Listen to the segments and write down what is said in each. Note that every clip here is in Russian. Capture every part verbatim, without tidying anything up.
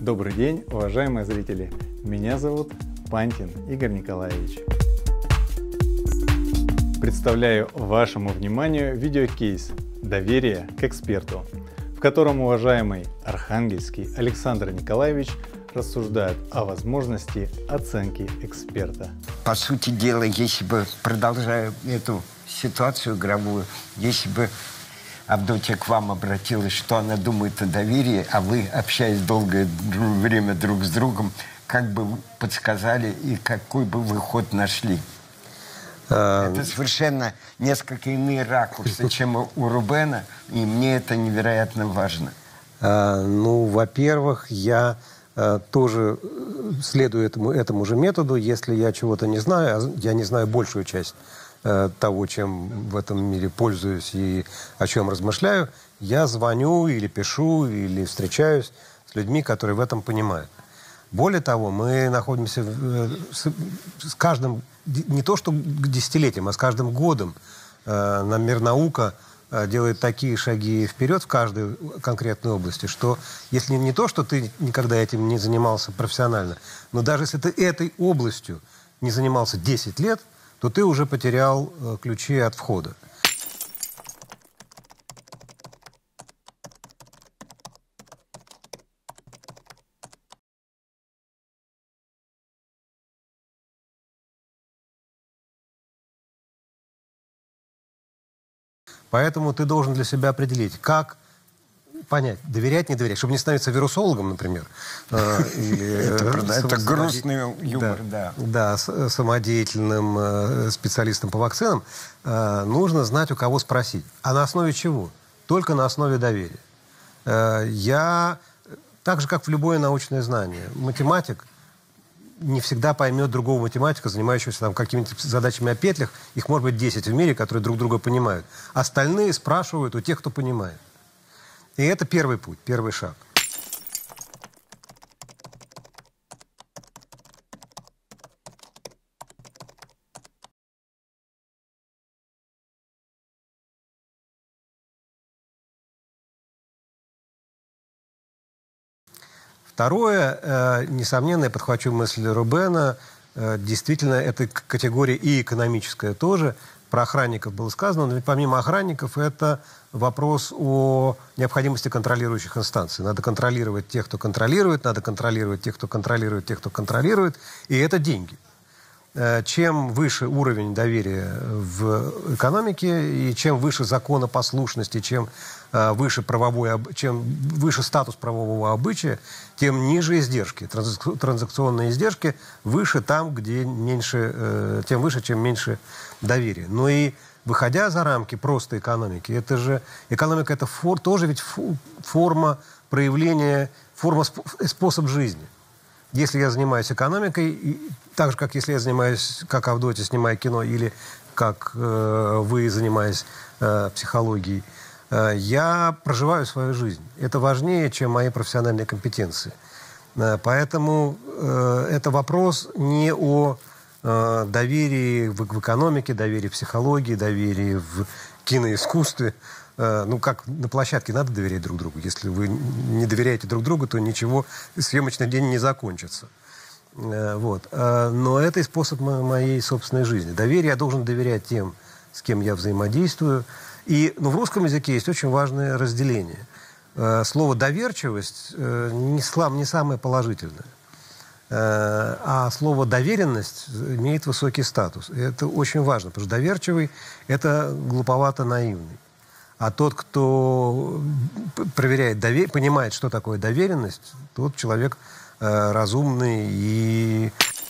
Добрый день, уважаемые зрители! Меня зовут Пантин Игорь Николаевич. Представляю вашему вниманию видеокейс «Доверие к эксперту», в котором уважаемый Архангельский Александр Николаевич рассуждает о возможности оценки эксперта. По сути дела, если бы, продолжая эту ситуацию игровую, если бы Авдотья к вам обратилась, что она думает о доверии, а вы, общаясь долгое время друг с другом, как бы подсказали и какой бы вы ход нашли? А... Это совершенно несколько иные ракурсы, чем у Рубена, и мне это невероятно важно. А, ну, во-первых, я а, тоже следую этому, этому же методу. Если я чего-то не знаю, а я не знаю большую часть того, чем в этом мире пользуюсь и о чем размышляю, я звоню или пишу, или встречаюсь с людьми, которые в этом понимают. Более того, мы находимся в, с, с каждым, не то что десятилетием, а с каждым годом э, нам мир наука э, делает такие шаги вперед в каждой конкретной области, что если не то, что ты никогда этим не занимался профессионально, но даже если ты этой областью не занимался десять лет, то ты уже потерял э, ключи от входа. Поэтому ты должен для себя определить, как понять, доверять, не доверять, чтобы не становиться вирусологом, например. Это грустный юмор, да. Да, самодеятельным специалистом по вакцинам. Нужно знать, у кого спросить. А на основе чего? Только на основе доверия. Я, так же, как в любое научное знание, математик не всегда поймет другого математика, занимающегося там какими-то задачами о петлях. Их может быть десять в мире, которые друг друга понимают. Остальные спрашивают у тех, кто понимает. И это первый путь, первый шаг. Второе, э, несомненно, я подхвачу мысль Рубена, э, действительно, это категория и экономическая тоже. Про охранников было сказано, но помимо охранников это вопрос о необходимости контролирующих инстанций. Надо контролировать тех, кто контролирует, надо контролировать тех, кто контролирует, тех, кто контролирует, и это деньги. Чем выше уровень доверия в экономике, и чем выше законопослушности, чем выше, правовой, чем выше статус правового обычая, тем ниже издержки. Транзакционные издержки выше там, где меньше, тем выше, чем меньше доверия. Но и выходя за рамки просто экономики, это же экономика это фор, тоже ведь фу, форма проявления, форма способ жизни. Если я занимаюсь экономикой, так же, как если я занимаюсь, как Авдотья, снимая кино, или как э, вы, занимаясь э, психологией, э, я проживаю свою жизнь. Это важнее, чем мои профессиональные компетенции. Э, поэтому э, это вопрос не о э, доверии в, в экономике, доверии в психологии, доверии в киноискусстве. Ну, как на площадке надо доверять друг другу. Если вы не доверяете друг другу, то ничего, съемочный день не закончится. Вот. Но это и способ моей собственной жизни. Доверие я должен доверять тем, с кем я взаимодействую. И ну, в русском языке есть очень важное разделение. Слово «доверчивость» не, слав, не самое положительное. А слово «доверенность» имеет высокий статус. И это очень важно, потому что доверчивый – это глуповато наивный. А тот, кто проверяет, довер... понимает, что такое доверенность, тот человек э, разумный и...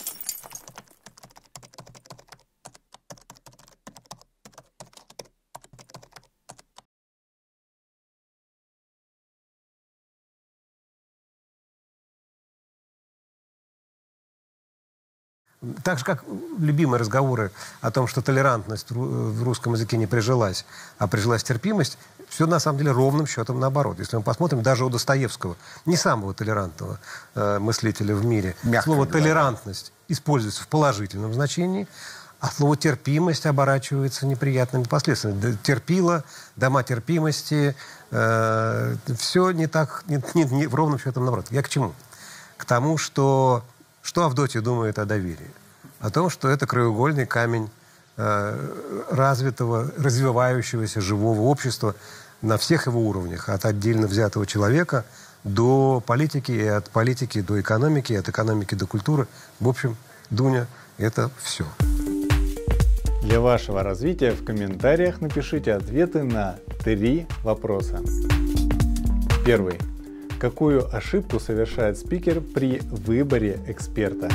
Так же, как любимые разговоры о том, что толерантность в русском языке не прижилась, а прижилась терпимость, все на самом деле ровным счетом наоборот. Если мы посмотрим, даже у Достоевского, не самого толерантного э, мыслителя в мире, мягко слово говоря, толерантность используется в положительном значении, а слово терпимость оборачивается неприятными последствиями. Терпила, дома терпимости, э, все не так, не, не, не, ровным счетом наоборот. Я к чему? к тому, что, что Авдотья думает о доверии. О том, что это краеугольный камень э, развитого, развивающегося живого общества на всех его уровнях, от отдельно взятого человека до политики, и от политики до экономики, и от экономики до культуры. В общем, Дуня, это все. Для вашего развития в комментариях напишите ответы на три вопроса. Первый. Какую ошибку совершает спикер при выборе эксперта?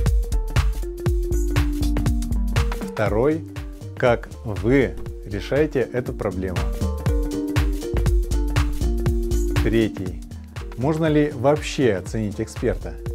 Второй. Как вы решаете эту проблему? Третий. Можно ли вообще оценить эксперта?